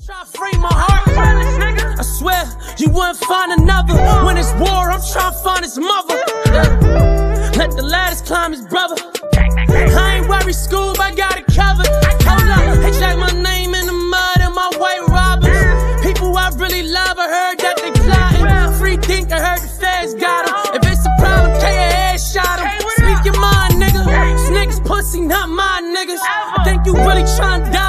Try to free my heart. I swear you wouldn't find another. When it's war, I'm trying to find his mother. Let the ladders climb his brother. I ain't worried, Scoob, I got it covered. Hold up, they jack my name in the mud and my white robbers. People I really love, I heard that they plotting. Free think, I heard the feds got him. If it's a problem, K.A. shot him. Speak your mind, nigga. This nigga's pussy, not my niggas. Think you really trying to die?